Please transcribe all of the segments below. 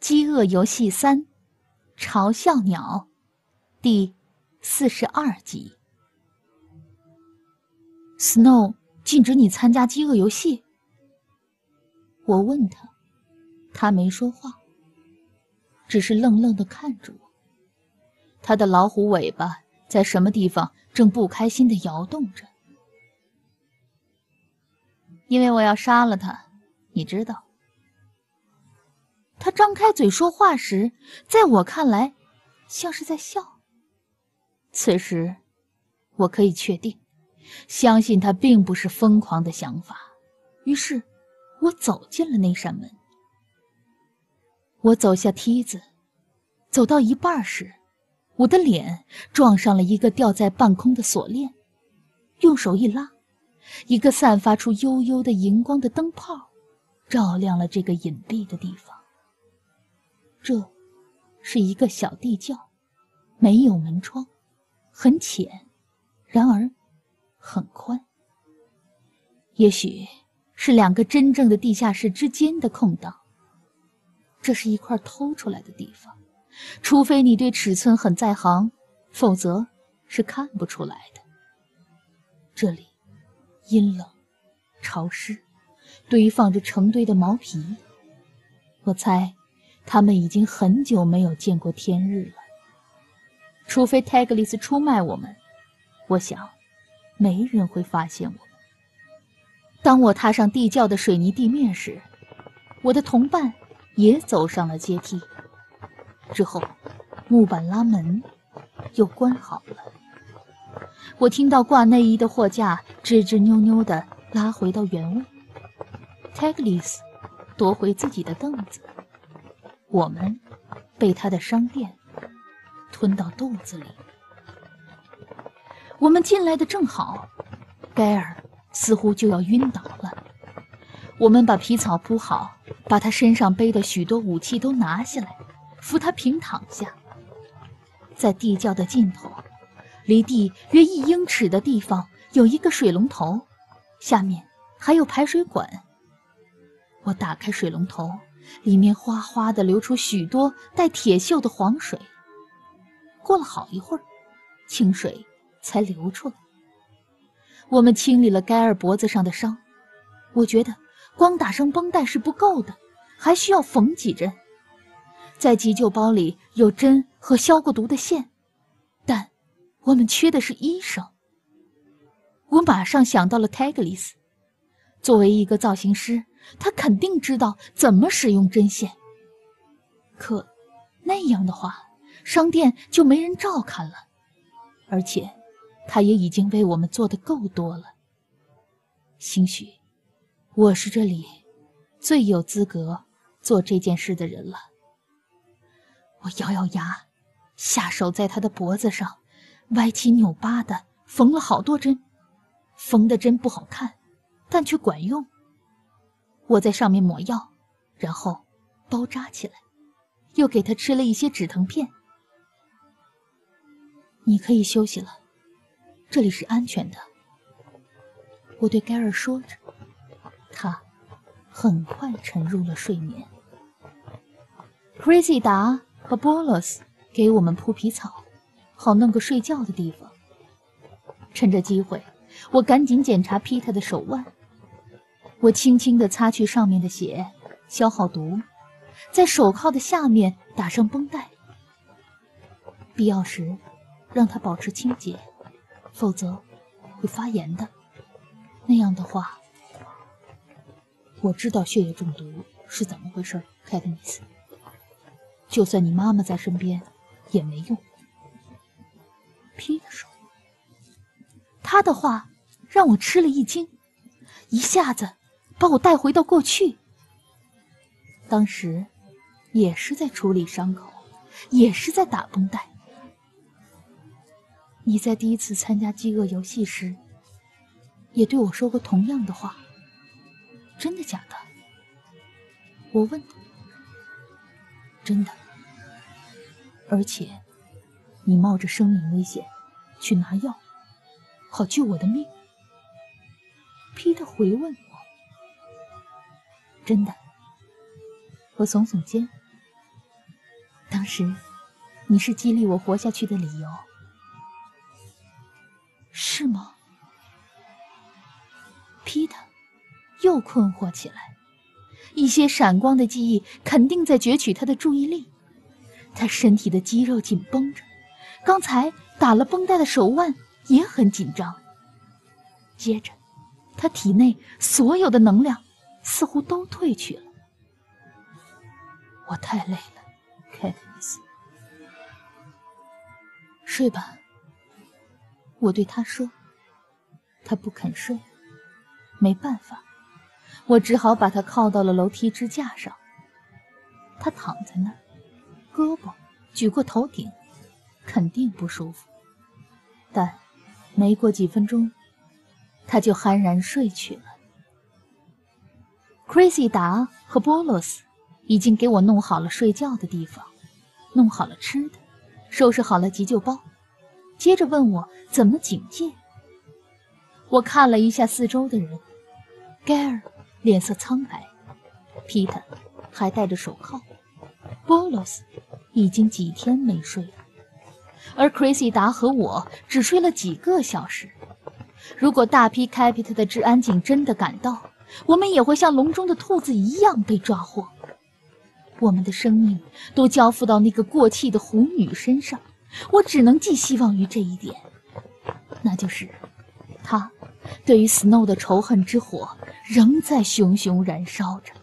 饥饿游戏3嘲笑鸟第42集。Snow 禁止你参加饥饿游戏？我问他，他没说话，只是愣愣地看着我。他的老虎尾巴在什么地方正不开心地摇动着。因为我要杀了他，你知道。他张开嘴说话时，在我看来像是在笑。此时我可以确定，相信他并不是疯狂的想法。于是我走进了那扇门。我走下梯子，走到一半时，我的脸撞上了一个吊在半空的锁链，用手一拉，一个散发出幽幽的荧光的灯泡照亮了这个隐蔽的地方。这是一个小地窖，没有门窗，很浅，然而很宽。也许是2个真正的地下室之间的空档。这是一块偷出来的地方，除非你对尺寸很在行，否则是看不出来的。这里阴冷潮湿，堆放着成堆的毛皮。我猜他们已经很久没有见过天日了。除非泰格里斯出卖我们，我想没人会发现我们。当我踏上地窖的水泥地面时，我的同伴也走上了阶梯。之后木板拉门又关好了。我听到挂内衣的货架吱吱扭扭地拉回到原位。泰格里斯夺回自己的凳子，我们被他的商店吞到肚子里。我们进来的正好，盖尔似乎就要晕倒了。我们把皮草铺好，把他身上背的许多武器都拿下来，扶他平躺下。在地窖的尽头，离地约1英尺的地方有一个水龙头，下面还有排水管。我打开水龙头，里面哗哗地流出许多带铁锈的黄水。过了好一会儿，清水才流出来。我们清理了盖尔脖子上的伤。我觉得光打上绷带是不够的，还需要缝几针。在急救包里有针和消过毒的线，但我们缺的是医生。我马上想到了泰格里斯，作为一个造型师，他肯定知道怎么使用针线。可那样的话，商店就没人照看了，而且他也已经为我们做得够多了。兴许我是这里最有资格做这件事的人了。我咬咬牙，下手在他的脖子上歪七扭八的缝了好多针，缝的针不好看，但却管用。我在上面抹药，然后包扎起来，又给他吃了一些止疼片。你可以休息了，这里是安全的，我对盖尔说着。他很快沉入了睡眠。Crazy 达和波洛斯给我们铺皮草，好弄个睡觉的地方。趁着机会，我赶紧检查皮特的手腕。我轻轻地擦去上面的血，消好毒，在手铐的下面打上绷带。必要时让它保持清洁，否则会发炎的。那样的话，我知道血液中毒是怎么回事，凯特尼斯。就算你妈妈在身边也没用。皮特说。他的话让我吃了一惊，一下子把我带回到过去。当时也是在处理伤口，也是在打绷带。你在第一次参加饥饿游戏时也对我说过同样的话，真的假的？我问他。真的，而且你冒着生命危险去拿药，好救我的命。皮特回问我。真的。我耸耸肩， 时，你是激励我活下去的理由。是吗？皮特又困惑起来，一些闪光的记忆肯定在攫取他的注意力。他身体的肌肉紧绷着，刚才打了绷带的手腕也很紧张。接着，他体内所有的能量似乎都退去了。我太累了，凯特尼斯。睡吧，我对他说。他不肯睡，没办法，我只好把他靠到了楼梯支架上。他躺在那儿，胳膊举过头顶，肯定不舒服。但没过几分钟，他就酣然睡去了。克瑞西达和波洛斯已经给我弄好了睡觉的地方，弄好了吃的，收拾好了急救包，接着问我怎么警戒。我看了一下四周的人，盖尔脸色苍白，皮特还戴着手铐，波洛斯已经几天没睡了，而克瑞西达和我只睡了几个小时。如果大批开皮特的治安警真的赶到，我们也会像笼中的兔子一样被抓获。我们的生命都交付到那个过气的狐女身上，我只能寄希望于这一点，那就是他对于 Snow 的仇恨之火仍在熊熊燃烧着。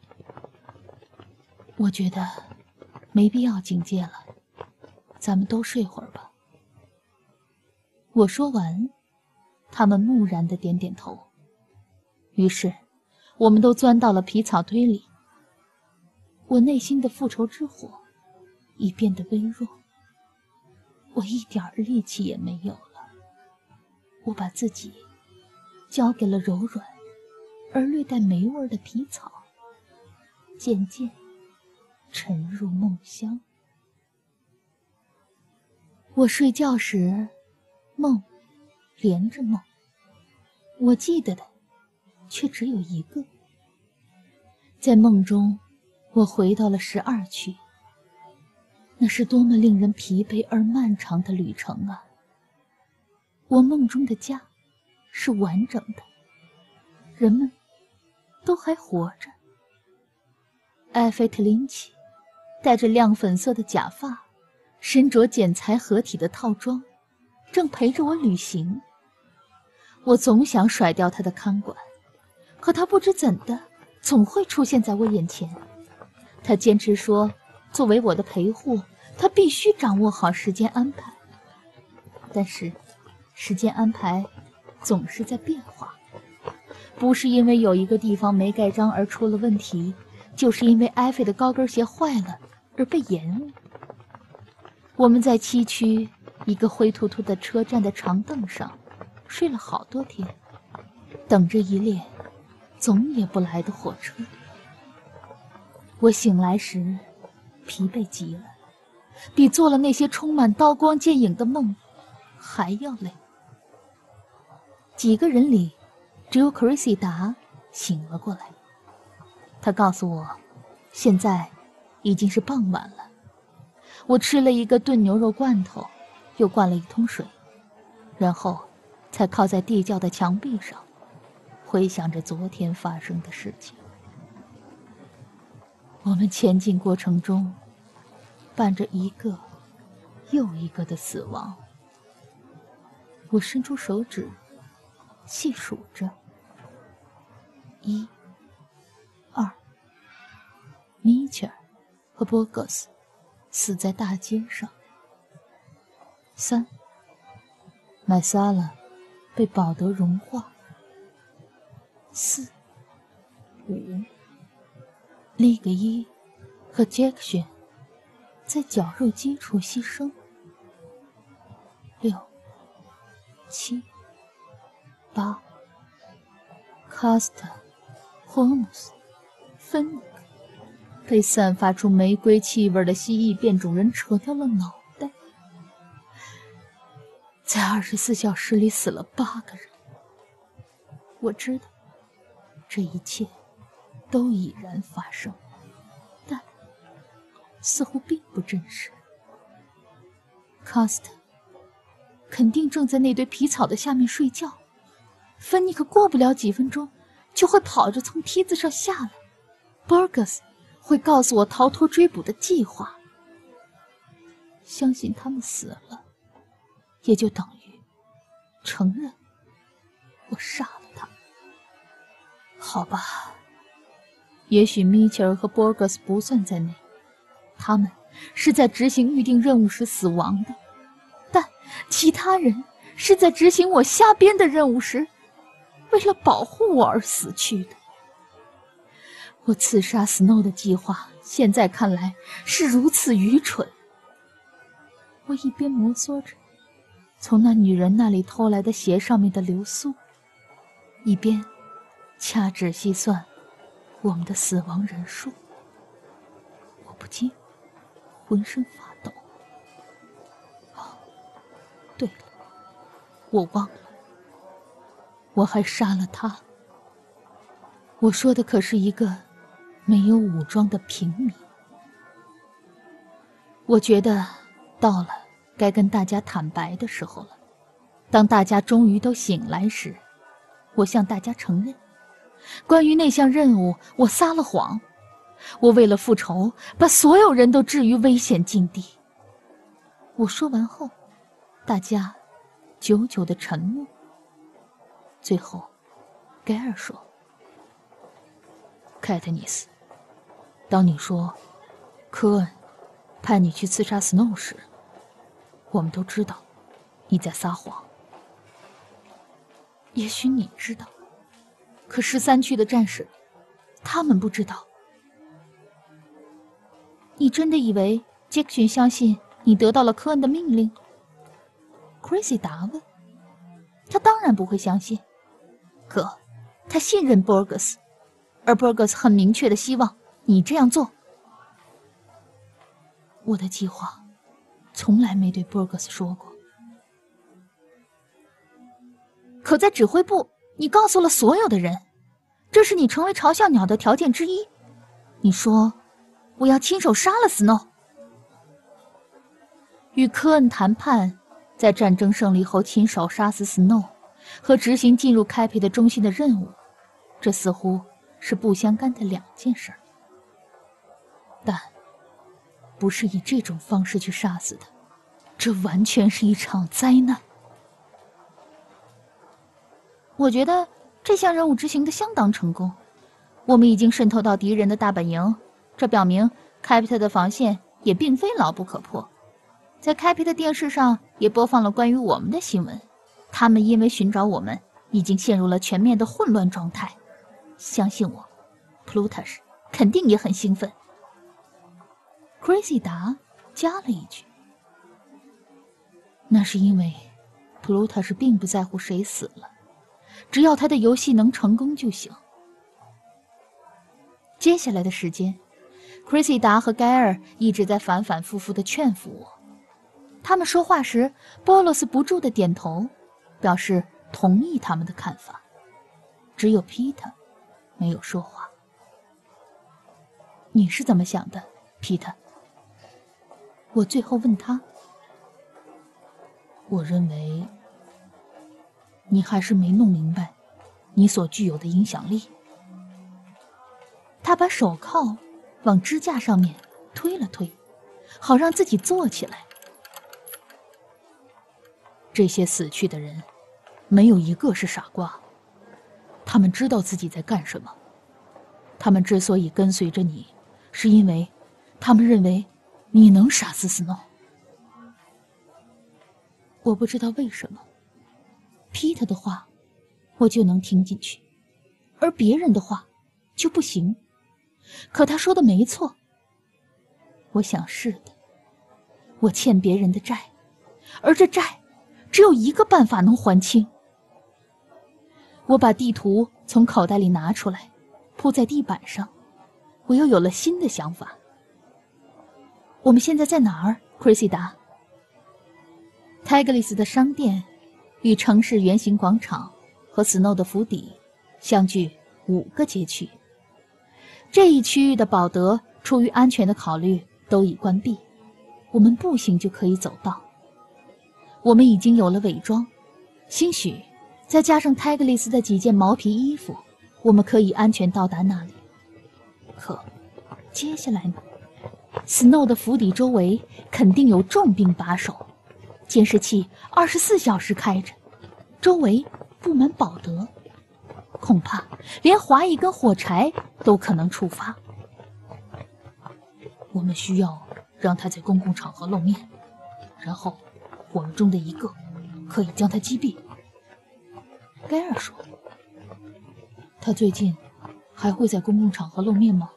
我觉得没必要警戒了，咱们都睡会儿吧。我说完，他们木然地点点头。于是我们都钻到了皮草堆里。我内心的复仇之火已变得微弱，我一点力气也没有了。我把自己交给了柔软而略带霉味的皮草，渐渐沉入梦乡。我睡觉时，梦连着梦，我记得的却只有一个。在梦中，我回到了12区，那是多么令人疲惫而漫长的旅程啊！我梦中的家是完整的，人们都还活着。埃菲特林奇戴着亮粉色的假发，身着剪裁合体的套装，正陪着我旅行。我总想甩掉他的看管，可他不知怎的总会出现在我眼前。他坚持说，作为我的陪护，他必须掌握好时间安排。但是时间安排总是在变化，不是因为有一个地方没盖章而出了问题，就是因为埃菲的高跟鞋坏了而被延误。我们在7区一个灰秃秃的车站的长凳上睡了好多天，等着一列总也不来的火车。我醒来时疲惫极了，比做了那些充满刀光剑影的梦还要累。几个人里，只有克瑞西达醒了过来。他告诉我，现在已经是傍晚了。我吃了一个炖牛肉罐头，又灌了一桶水，然后才靠在地窖的墙壁上，回想着昨天发生的事情。我们前进过程中，伴着一个又一个的死亡。我伸出手指细数着：1、2，米切尔和波格斯死在大街上；3，麦萨拉被保德融化；4、5，利格伊和杰克逊在绞肉机处牺牲；6、7、8，卡斯特、霍姆斯、芬尼克被散发出玫瑰气味的蜥蜴变种人扯掉了脑袋。在24小时里死了8个人。我知道这一切都已然发生，但似乎并不真实。卡斯特肯定正在那堆皮草的下面睡觉，芬尼克过不了几分钟就会跑着从梯子上下来。Burgess 会告诉我逃脱追捕的计划。相信他们死了，也就等于承认我杀了他们。好吧，也许米切尔和 Burgess 不算在内，他们是在执行预定任务时死亡的，但其他人是在执行我瞎编的任务时，为了保护我而死去的。我刺杀 Snow 的计划现在看来是如此愚蠢。我一边摩挲着从那女人那里偷来的鞋上面的流苏，一边掐指细算我们的死亡人数。我不禁浑身发抖。哦，对了，我忘了，我还杀了他。我说的可是一个没有武装的平民。我觉得到了该跟大家坦白的时候了。当大家终于都醒来时，我向大家承认，关于那项任务我撒了谎。我为了复仇，把所有人都置于危险境地。我说完后，大家久久的沉默。最后，盖尔说：“凯特尼斯，当你说科恩派你去刺杀 Snow 时，我们都知道你在撒谎。也许你知道，可13区的战士，他们不知道。你真的以为杰克逊相信你得到了科恩的命令 ？Crazy 答问。他当然不会相信，可他信任 Burgess， 而 Burgess 很明确的希望你这样做。我的计划从来没对 Burgess 说过。可在指挥部，你告诉了所有的人，这是你成为嘲笑鸟的条件之一。你说，我要亲手杀了 Snow。与科恩谈判，在战争胜利后亲手杀死 Snow， 和执行进入开辟的中心的任务，这似乎是不相干的两件事。但不是以这种方式去杀死的，这完全是一场灾难。我觉得这项任务执行得相当成功，我们已经渗透到敌人的大本营，这表明开辟特的防线也并非牢不可破。在开辟的电视上也播放了关于我们的新闻，他们因为寻找我们，已经陷入了全面的混乱状态。相信我，普鲁塔什肯定也很兴奋。Crazy 达加了一句：“那是因为普鲁塔什并不在乎谁死了，只要他的游戏能成功就行。”接下来的时间 ，Crazy 达和盖尔一直在反反复复地劝服我。他们说话时，波洛斯不住地点头，表示同意他们的看法。只有皮特没有说话。你是怎么想的，皮特？我最后问他。我认为你还是没弄明白你所具有的影响力。他把手铐往支架上面推了推，好让自己坐起来。这些死去的人，没有一个是傻瓜，他们知道自己在干什么。他们之所以跟随着你，是因为他们认为你能杀死 Snow。我不知道为什么，皮特的话我就能听进去，而别人的话就不行。可他说的没错，我想是的。我欠别人的债，而这债只有一个办法能还清。我把地图从口袋里拿出来，铺在地板上。我又有了新的想法。我们现在在哪儿 ，Crazy 达？泰格里斯的商店与城市圆形广场和 Snow 的府邸相距5个街区。这一区域的保德出于安全的考虑， 都已关闭，我们步行就可以走到。我们已经有了伪装，兴许再加上泰格里斯的几件毛皮衣服，我们可以安全到达那里。可接下来呢？Snow 的府邸周围肯定有重兵把守，监视器24小时开着，周围布满保德，恐怕连划一根火柴都可能触发。我们需要让他在公共场合露面，然后我们中的一个可以将他击毙。盖尔说：“他最近还会在公共场合露面吗？”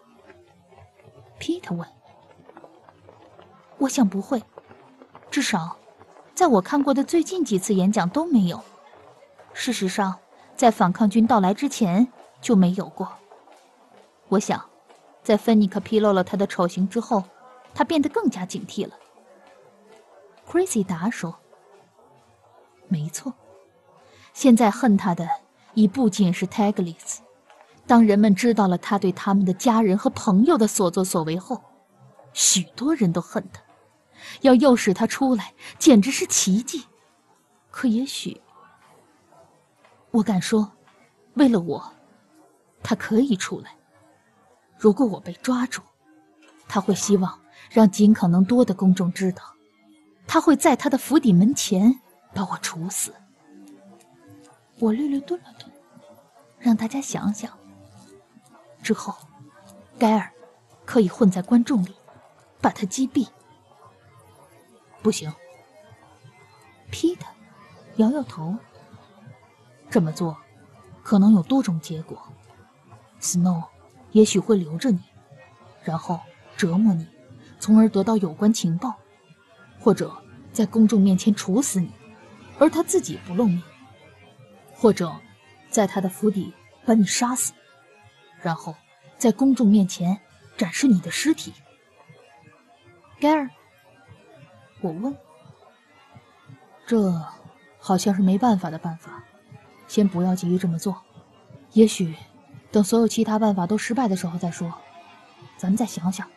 Peter 问。我想不会，至少在我看过的最近几次演讲都没有。事实上，在反抗军到来之前就没有过。我想，在芬尼克披露了他的丑行之后，他变得更加警惕了。Crazy 达说：“没错，现在恨他的已不仅是 Taglis。当人们知道了他对他们的家人和朋友的所作所为后，许多人都恨他。要诱使他出来，简直是奇迹。可也许，我敢说，为了我，他可以出来。如果我被抓住，他会希望让尽可能多的公众知道，他会在他的府邸门前把我处死。”我略略顿了顿，让大家想想。之后，盖尔可以混在观众里，把他击毙。不行。Peter 摇摇头。这么做可能有多种结果。Snow 也许会留着你，然后折磨你，从而得到有关情报，或者在公众面前处死你，而他自己不露面，或者在他的府邸把你杀死，然后在公众面前展示你的尸体。盖尔，我问。这好像是没办法的办法，先不要急于这么做，也许等所有其他办法都失败的时候再说，咱们再想想。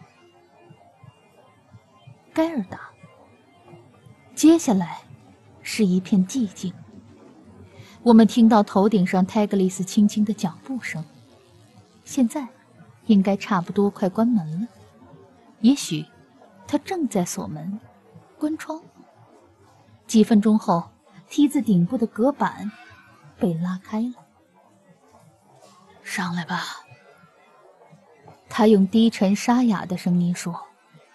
盖尔答。接下来是一片寂静，我们听到头顶上泰格里斯轻轻的脚步声，现在应该差不多快关门了，也许他正在锁门关窗。几分钟后，梯子顶部的隔板被拉开了。上来吧，他用低沉沙哑的声音说。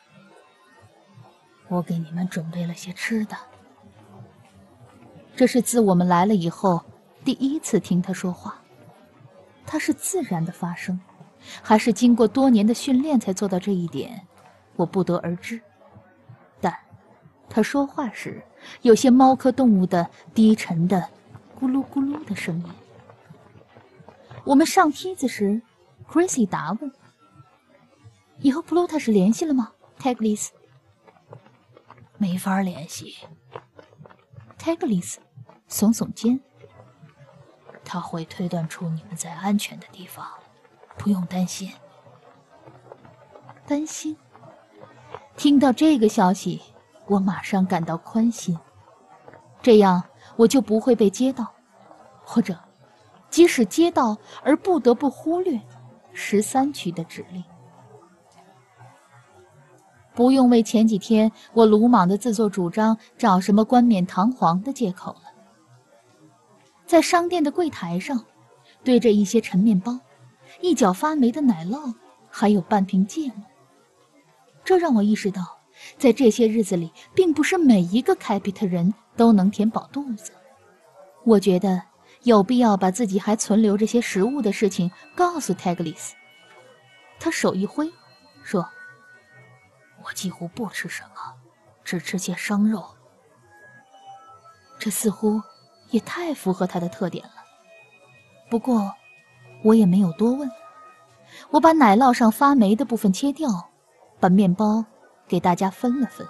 我给你们准备了些吃的。这是自我们来了以后第一次听他说话。他是自然的发声，还是经过多年的训练才做到这一点，我不得而知。但他说话时有些猫科动物的低沉的咕噜咕噜的声音。我们上梯子时 Crazy 答问：以后 Plutus 联系了吗 Taglis？ 没法联系。Taglis 耸耸肩。他会推断出你们在安全的地方，不用担心。担心？听到这个消息，我马上感到宽心，这样我就不会被接到，或者即使接到而不得不忽略13区的指令。不用为前几天我鲁莽的自作主张找什么冠冕堂皇的借口了。在商店的柜台上，堆着一些陈面包、一角发霉的奶酪，还有半瓶芥末。这让我意识到，在这些日子里，并不是每一个开辟特人都能填饱肚子。我觉得有必要把自己还存留这些食物的事情告诉泰格里斯。他手一挥，说：“我几乎不吃什么，只吃些生肉。”这似乎也太符合他的特点了。不过我也没有多问。我把奶酪上发霉的部分切掉，把面包给大家分了分。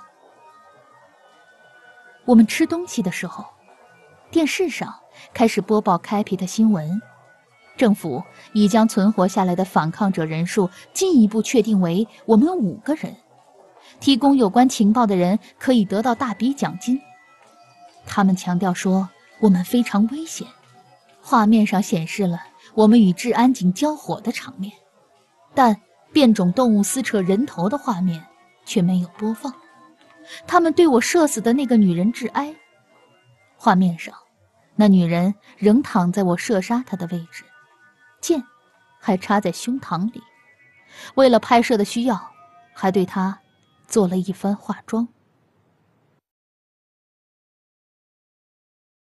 我们吃东西的时候，电视上开始播报开辟的新闻。政府已将存活下来的反抗者人数进一步确定为我们5个人， 提供有关情报的人可以得到大笔奖金。他们强调说我们非常危险，画面上显示了我们与治安警交火的场面，但变种动物撕扯人头的画面却没有播放。他们对我射死的那个女人致哀，画面上那女人仍躺在我射杀她的位置，剑还插在胸膛里。为了拍摄的需要，还对她做了一番化妆。